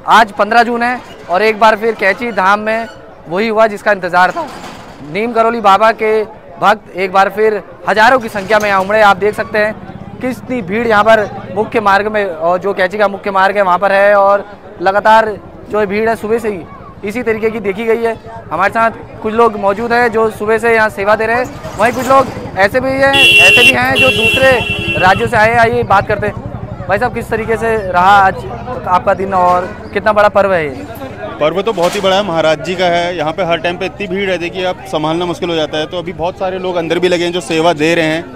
आज 15 जून है और एक बार फिर कैची धाम में वही हुआ जिसका इंतज़ार था। नीम करोली बाबा के भक्त एक बार फिर हज़ारों की संख्या में यहाँ उमड़े। आप देख सकते हैं कितनी भीड़ यहाँ पर मुख्य मार्ग में, और जो कैची का मुख्य मार्ग है वहाँ पर है, और लगातार जो भीड़ है सुबह से ही इसी तरीके की देखी गई है। हमारे साथ कुछ लोग मौजूद हैं जो सुबह से यहाँ सेवा दे रहे हैं, वहीं कुछ लोग ऐसे भी हैं जो दूसरे राज्यों से आए हैं। आइए बात करते हैं। भाई साहब, किस तरीके से रहा आज आपका दिन और कितना बड़ा पर्व है ये? पर्व तो बहुत ही बड़ा है, महाराज जी का है। यहाँ पे हर टाइम पे इतनी भीड़ है, देखिए आप संभालना मुश्किल हो जाता है। तो अभी बहुत सारे लोग अंदर भी लगे हैं जो सेवा दे रहे हैं,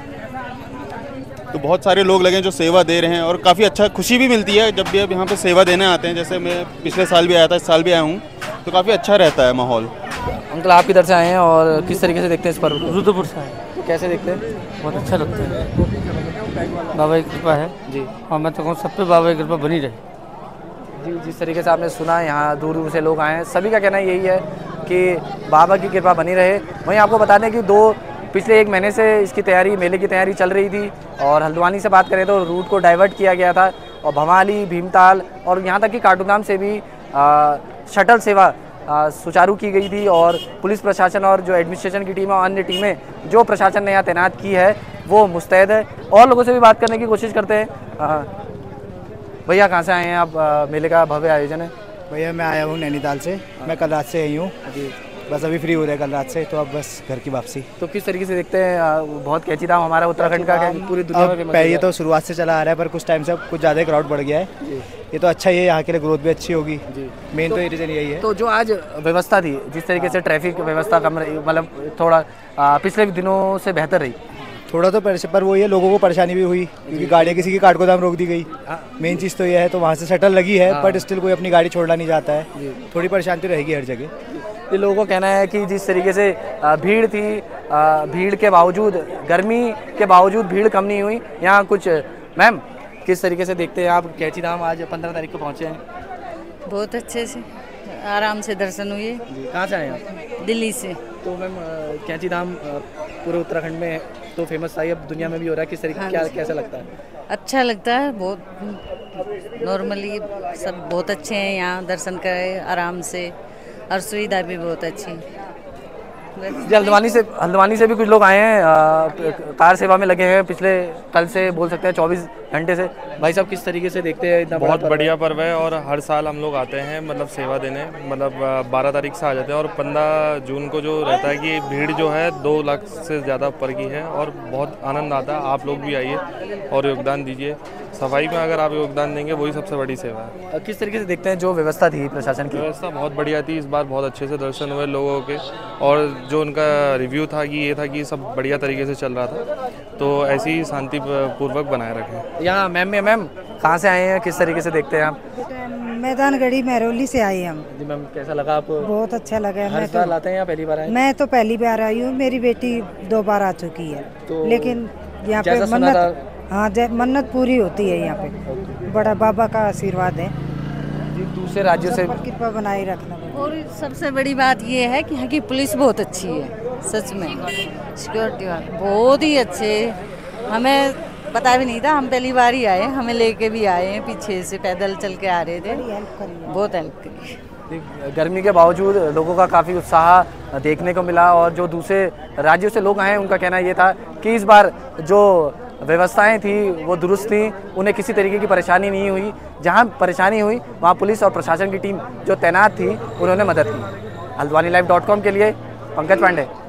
तो बहुत सारे लोग लगे हैं जो सेवा दे रहे हैं, और काफ़ी अच्छा खुशी भी मिलती है जब भी अब यहाँ पे सेवा देने आते हैं। जैसे मैं पिछले साल भी आया था, इस साल भी आया हूँ, तो काफ़ी अच्छा रहता है माहौल। अंकल, आप किधर से आए हैं और किस तरीके से देखते हैं इस पर्व को? रुद्रपुर से आए। कैसे देखते हैं? बहुत अच्छा लगता है, बाबा की कृपा है जी। और मैं तो कहूँ सब पे बाबा की कृपा बनी रहे जी। जिस तरीके से आपने सुना, यहाँ दूर दूर से लोग आए हैं, सभी का कहना यही है कि बाबा की कृपा बनी रहे। वहीं आपको बता दें कि पिछले 1 महीने से इसकी तैयारी, मेले की तैयारी चल रही थी, और हल्द्वानी से बात करें तो रूट को डाइवर्ट किया गया था, और भवाली, भीमताल और यहाँ तक कि काठगोदाम से भी शटल सेवा सुचारू की गई थी। और पुलिस प्रशासन और जो एडमिनिस्ट्रेशन की टीम और अन्य टीमें जो प्रशासन ने यहाँ तैनात की है वो मुस्तैद है। और लोगों से भी बात करने की कोशिश करते हैं। भैया, कहाँ से आए हैं आप? मेले का भव्य आयोजन है। भैया मैं आया हूँ नैनीताल से, मैं कल रात से आई हूँ जी, बस अभी फ्री हो रहे कल रात से, तो अब बस घर की वापसी। तो किस तरीके से देखते हैं? बहुत कैची धाम हमारा उत्तराखंड का पूरी दुनिया में फेमस है। ये तो शुरुआत से चला आ रहा है, पर कुछ टाइम से कुछ ज़्यादा क्राउड बढ़ गया है। ये तो अच्छा ही है, यहाँ के लिए ग्रोथ भी अच्छी होगी। मेन तो ये रीज़न यही है। तो जो आज व्यवस्था थी, जिस तरीके से ट्रैफिक व्यवस्था कम रही, मतलब थोड़ा पिछले दिनों से बेहतर रही थोड़ा तो पर वो ये लोगों को परेशानी भी हुई क्योंकि गाड़ियाँ किसी की काठगोदाम रोक दी गई। मेन चीज़ तो ये है, तो वहाँ से शटल लगी है, बट स्टिल कोई अपनी गाड़ी छोड़ना नहीं चाहता है। थोड़ी परेशानी तो रहेगी हर जगह। ये लोगों को कहना है कि जिस तरीके से भीड़ थी, भीड़ के बावजूद, गर्मी के बावजूद भीड़ कम नहीं हुई। यहाँ कुछ मैम, किस तरीके से देखते हैं आप? कैची धाम आज 15 तारीख को पहुँचे हैं। बहुत अच्छे से आराम से दर्शन हुए। कहाँ से आए आप? दिल्ली से। तो मैम, कैची धाम पूरे उत्तराखंड में तो फेमस था, अब दुनिया में भी हो रहा है। किस तरीके कैसा लगता है? अच्छा लगता है, बहुत नॉर्मली सब बहुत अच्छे हैं यहाँ, दर्शन करें आराम से, और सुविधा भी बहुत अच्छी। हल्द्वानी से भी कुछ लोग आए हैं, कार सेवा में लगे हैं पिछले कल से, बोल सकते हैं 24 घंटे से। भाई साहब, किस तरीके से देखते हैं? इतना बहुत बढ़िया पर्व है, और हर साल हम लोग आते हैं, मतलब सेवा देने, मतलब 12 तारीख से आ जाते हैं, और 15 जून को जो रहता है कि भीड़ जो है 2 लाख से ज़्यादा ऊपर की है, और बहुत आनंद आता है। आप लोग भी आइए और योगदान दीजिए। सफाई में अगर आप योगदान देंगे वही सबसे बड़ी सेवा है। किस तरीके से देखते हैं जो व्यवस्था थी प्रशासन की? व्यवस्था बहुत बढ़िया थी, इस बार बहुत अच्छे से दर्शन हुए लोगों के, और जो उनका रिव्यू था कि ये था कि सब बढ़िया तरीके से चल रहा था, तो ऐसे ही शांति पूर्वक बनाए रखें। यहाँ मैम कहाँ से आए हैं, किस तरीके से देखते हैं आप? मैदानगढ़ी महरौली से आए हम। जी मैम, कैसा लगा आपको? बहुत अच्छा लगा। हर साल आते हैं या पहली बार आए? मैं तो पहली बार आई हूँ, मेरी बेटी 2 बार आ चुकी है। तो लेकिन यहाँ पे मन्नत, हाँ मन्नत पूरी होती है यहाँ पे, बड़ा बाबा का आशीर्वाद है। दूसरे राज्यों से कृपा बनाए रखना। और सबसे बड़ी बात ये है कि यहाँ की पुलिस बहुत अच्छी है, सच में सिक्योरिटी वाले बहुत ही अच्छे। हमें पता भी नहीं था, हम पहली बार ही आए, हमें लेके भी आए हैं, पीछे से पैदल चल के आ रहे थे, बहुत हेल्प करी। गर्मी के बावजूद लोगों का काफ़ी उत्साह देखने को मिला, और जो दूसरे राज्यों से लोग आए हैं उनका कहना ये था कि इस बार जो व्यवस्थाएं थी वो दुरुस्त थी, उन्हें किसी तरीके की परेशानी नहीं हुई। जहां परेशानी हुई वहां पुलिस और प्रशासन की टीम जो तैनात थी उन्होंने मदद की। हल्द्वानीलाइव.com के लिए पंकज पांडे।